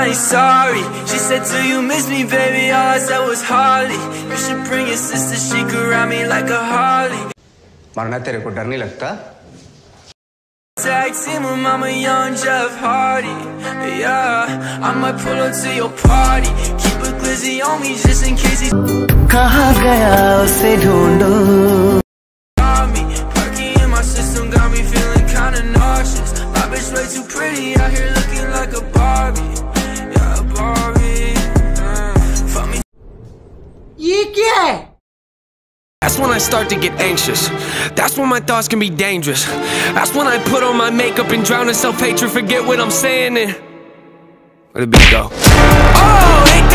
Johnny, sorry. She said, do you miss me, baby? All I said was Harley. You should bring your sister, she could ride me like a Harley. मरना तेरे को डर नहीं लगता? Tag team with Mama Young Jeff Hardy. Yeah, I might pull up to your party. Keep a glizzy on me just in case he कहाँ गया उसे ढूंढो. got me. Perky in my system got me feeling kinda nauseous. My bitch way too pretty out here looking like a Barbie. Yeah, a Barbie. Fuck me. ये क्या है? That's when I start to get anxious. That's when my thoughts can be dangerous. That's when I put on my makeup and drown in self-hatred. Forget what I'm saying and where'd the beat go? Oh,